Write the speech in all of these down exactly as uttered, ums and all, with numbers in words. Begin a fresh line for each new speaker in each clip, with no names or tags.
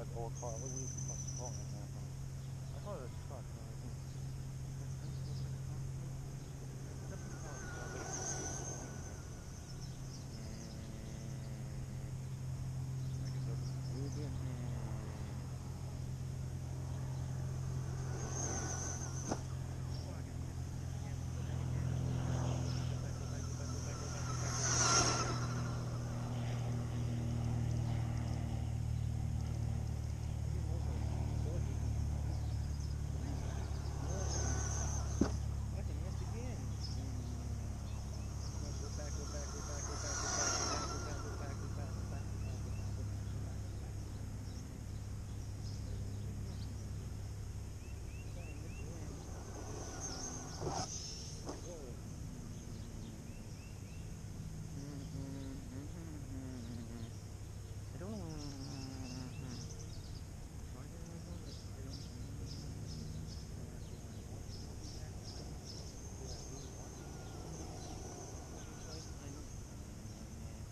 old car. What we must be calling it now, huh? I thought it was a truck. No, I think it's that kind of looks like a truck to me. It definitely sounds like a truck, but I don't know what it's calling it now. Mm, I guess I'll just move it. Mm, fuck, I missed the thing again. Let's go back again. Go back, go back, go back, go back, go back, go back, go back. Maybe I'm also dodging the reset. No. Fuck, I missed again. Mm. Come on, go back, go back, go back, go back, go back, go back, go back, go back, go back, go back, go back, go back, go back, go back, go back. Mm. Wait, I missed it again. I thought I missed it again. Mm. Whoa. Mm. Mm, mm, mm, mm, mm. I don't know. Mm. Try to remember, but I don't. Mm. Do I do I want to go back to that? Do I really want to go back to that place? I don't. Mm.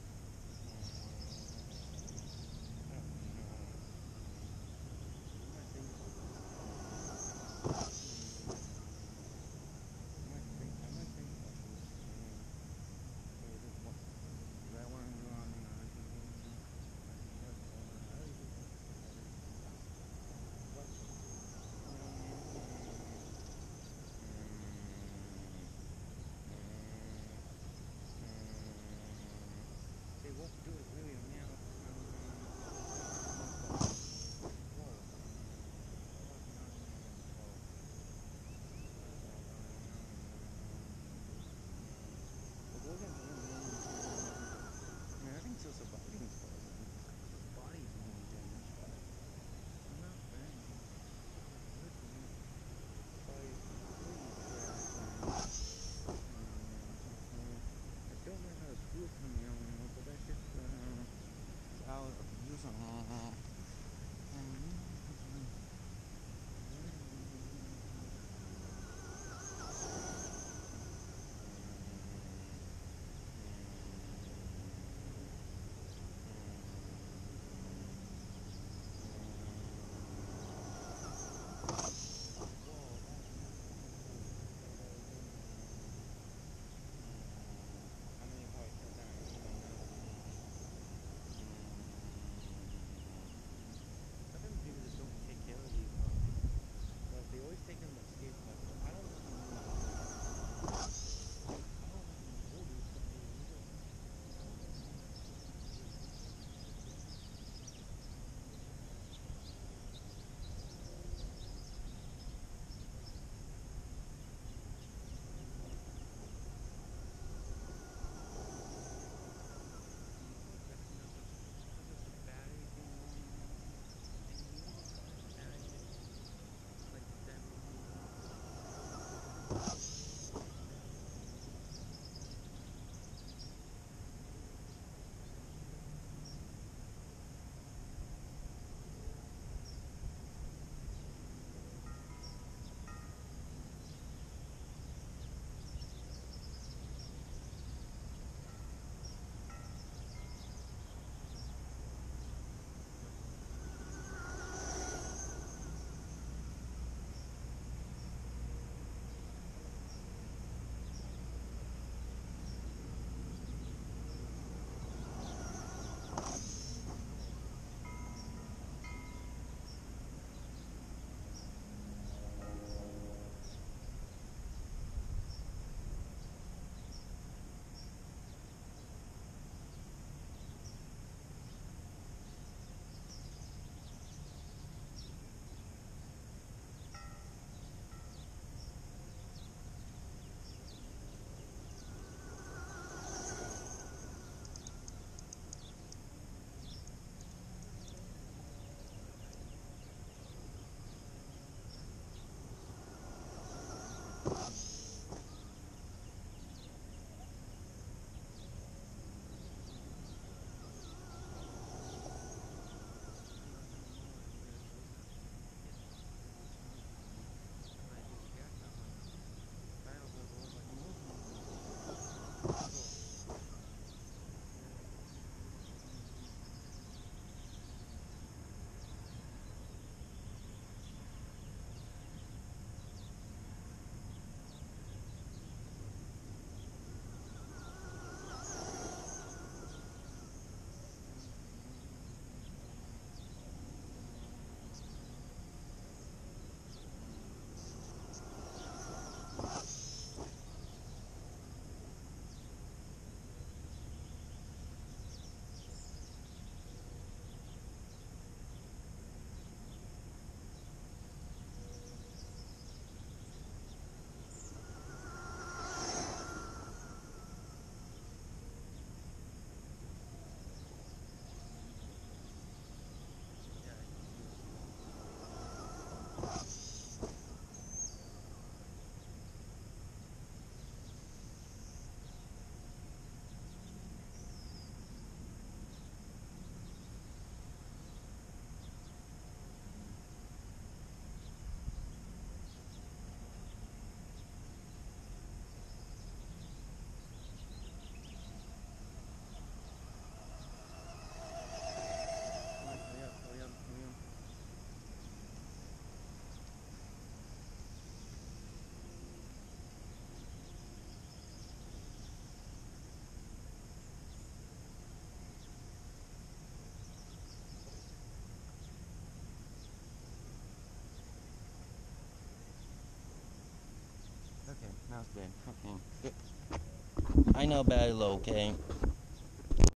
Mm. I don't know. Mm. I might save this one. Mm. Mm. I might think. I might think about this. Mm. Wait, is it what? Is that what I'm doing? I think. I think that's the one. I already did this. I already did this. What? Mm. Mm. Mm. Mm. It won't do it really now. Um. Oh fuck. Whoa. Mm. Fuck. No. No. No. No. Whoa. Whoa. No. No. No. No. No. No. It wasn't. Mm, mm, I mean, I can still survive in this car. The body's only damaged, but I'm not banging. Literally, the body's completely trashed, and mm, I don't know how the screws coming out anymore, but that shit's uh, it's out of use. Uh, Whoa, that mm, say that again. Mm, mm, how many have I cut down? I don't even know. Mm, mm, sometimes people just don't take care of these cars. Like they always take them to skate parks, but I don't fucking know why. I don't fucking know, dude. But they need to. Sometimes I think that's just because of the batteries being worn out, and you need to try to manage it like them.
Now it's dead. Okay. Good.
I know about it, okay?